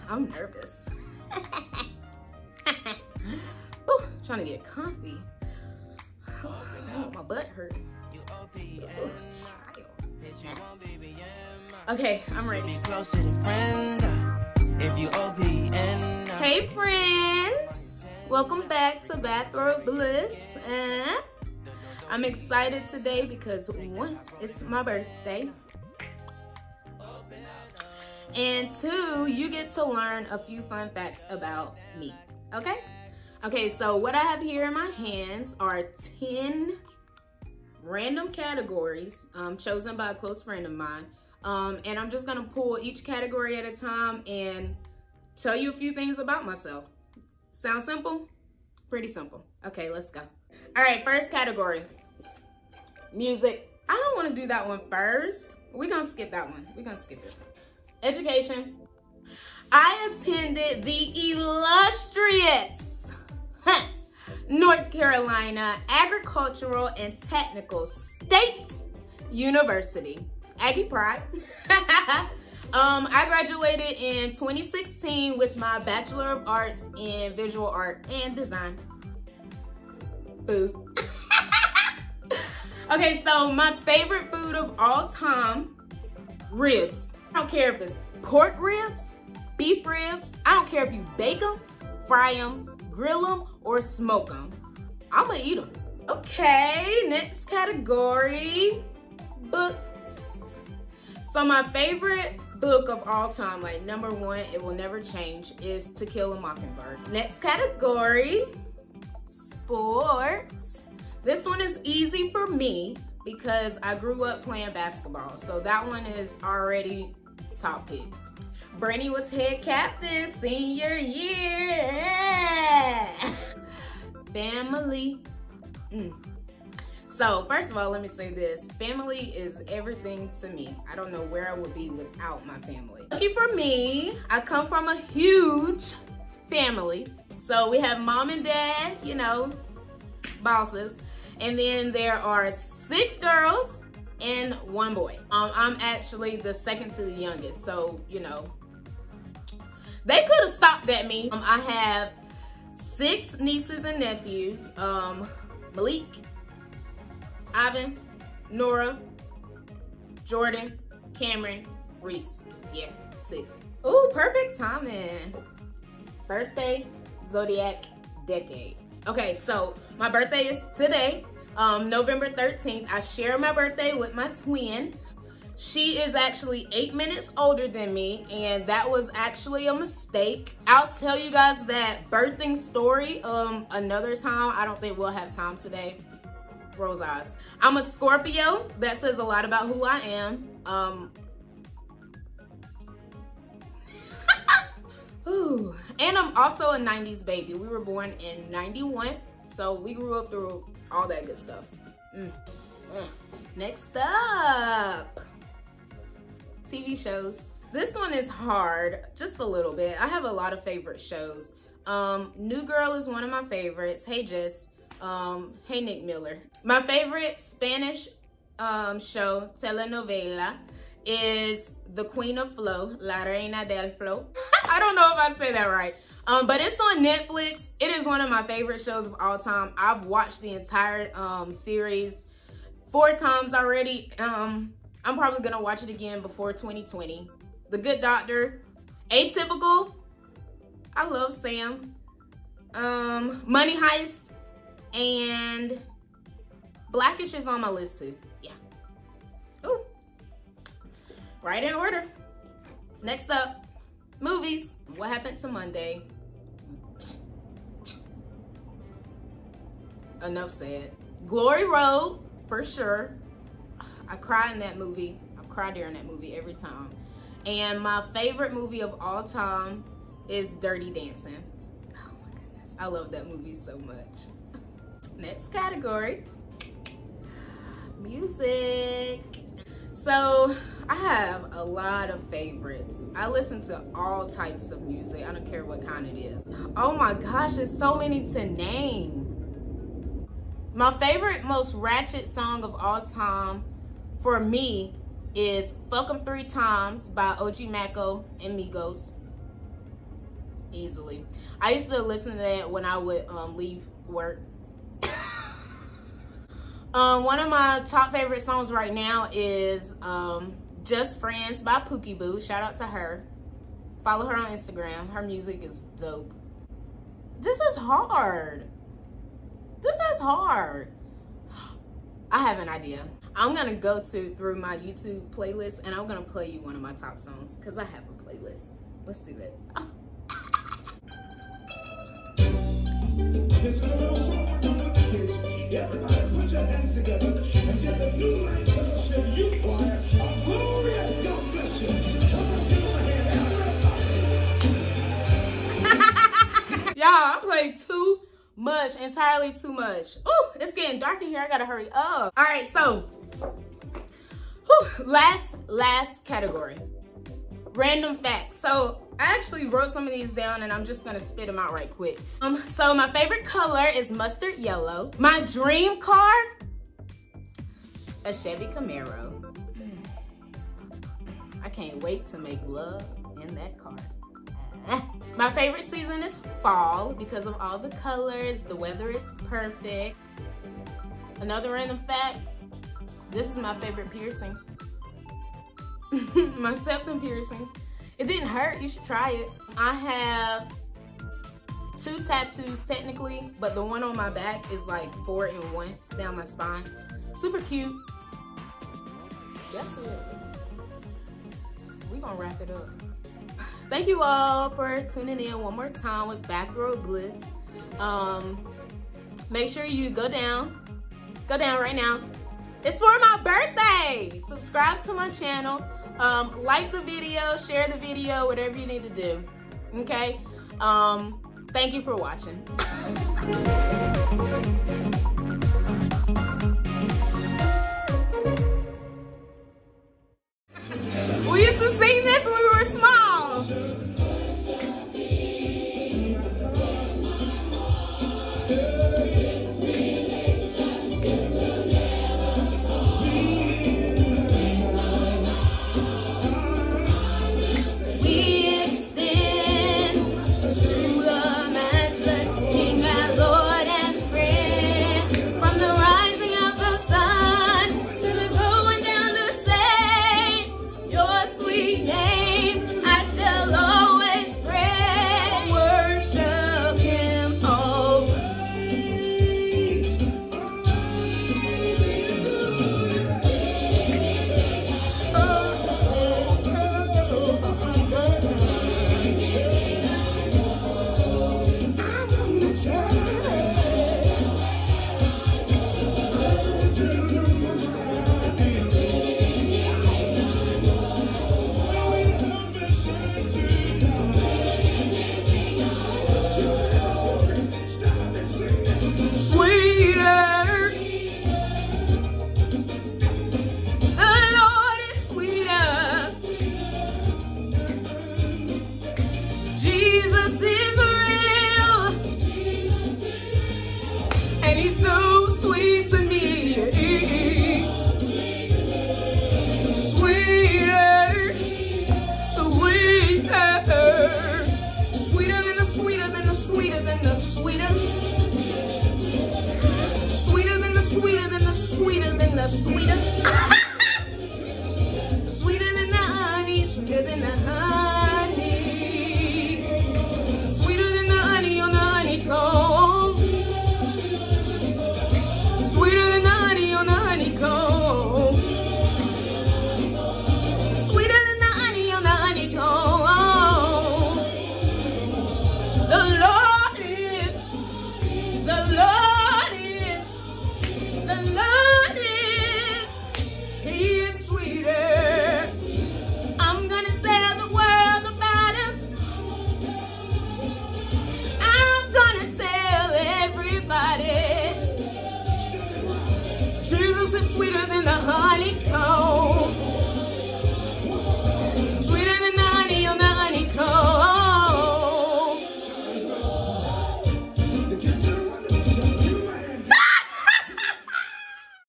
I'm nervous. Ooh, trying to get comfy. Oh, my butt hurt. Ooh, okay, I'm ready. Hey friends, welcome back to Bathrobe Bliss. I'm excited today because one, it's my birthday, and two, you get to learn a few fun facts about me. Okay, so what I have here in my hands are 10 random categories chosen by a close friend of mine, and I'm just gonna pull each category at a time and tell you a few things about myself. Sound simple? Pretty simple. Okay, let's go. All right, first category, music. I don't want to do that one first. We're gonna skip that one. We're gonna skip it. Education. I attended the illustrious North Carolina Agricultural and Technical State University. Aggie Pride. I graduated in 2016 with my Bachelor of Arts in Visual Art and Design. Food. Okay, so my favorite food of all time, ribs. I don't care if it's pork ribs, beef ribs. I don't care if you bake them, fry them, grill them, or smoke them. I'ma eat them. Okay, next category, books. So my favorite book of all time, like number one, it will never change, is To Kill a Mockingbird. Next category, sports. This one is easy for me because I grew up playing basketball. So that one is already top pick. Brittany was head captain senior year. Family. So first of all, let me say this. Family is everything to me. I don't know where I would be without my family. Lucky for me, I come from a huge family. So we have mom and dad, you know, bosses. And then there are 6 girls and 1 boy. I'm actually the second to the youngest. So, you know, they could have stopped at me. I have 6 nieces and nephews. Malik, Ivan, Nora, Jordan, Cameron, Reese. Yeah, 6. Ooh, perfect timing. Birthday, zodiac, decade. Okay, so my birthday is today, November 13th. I share my birthday with my twin. She is actually 8 minutes older than me, and that was actually a mistake. I'll tell you guys that birthing story another time. I don't think we'll have time today. Rose eyes. I'm a Scorpio. That says a lot about who I am. Ooh. And I'm also a 90s baby. We were born in 91, so we grew up through all that good stuff. Next up, TV shows. This one is hard, just a little bit. I have a lot of favorite shows. New Girl is one of my favorites. Hey Jess. Hey Nick Miller. My favorite Spanish show, telenovela, is The Queen of Flow, La Reina del Flow. I don't know if I say that right. But it's on Netflix. It is one of my favorite shows of all time. I've watched the entire series 4 times already. I'm probably gonna watch it again before 2020. The Good Doctor, Atypical, I love Sam, Money Heist, and Blackish is on my list too. Yeah. Ooh. Right in order. Next up, movies. What Happened to Monday? Enough said. Glory Road, for sure. I cry in that movie. I cry during that movie every time. And my favorite movie of all time is Dirty Dancing. Oh my goodness, I love that movie so much. Next category, music. So I have a lot of favorites. I listen to all types of music. I don't care what kind it is. Oh my gosh, there's so many to name. My favorite, most ratchet song of all time for me is Fuck 'Em 3 Times by OG Maco and Migos. easily. I used to listen to that when I would leave work. One of my top favorite songs right now is Just Friends by Pookie Boo. Shout out to her. Follow her on Instagram. Her music is dope. This is hard. This is hard. I have an idea. I'm gonna go through my YouTube playlist and I'm gonna play you one of my top songs because I have a playlist. Let's do it. This is a little song for the kids. Everybody put your hands together and give the New Life Fellowship Youth Choir a glorious God bless you. Come on, give them a hand. Y'all, I played too much, entirely too much. Ooh, it's getting dark in here. I gotta hurry up. All right, so last category. Random facts. So I actually wrote some of these down and I'm just gonna spit them out right quick. So my favorite color is mustard yellow. My dream car, a Chevy Camaro. I can't wait to make love in that car. My favorite season is fall because of all the colors. The weather is perfect. Another random fact, this is my favorite piercing. My septum piercing. It didn't hurt, you should try it. I have 2 tattoos technically, but the one on my back is like 4 in 1 down my spine. Super cute. That's it. We're gonna wrap it up. Thank you all for tuning in one more time with Bathrobe Bliss. Make sure you go down right now. It's for my birthday. Subscribe to my channel. Like the video, share the video, whatever you need to do. Okay? Thank you for watching.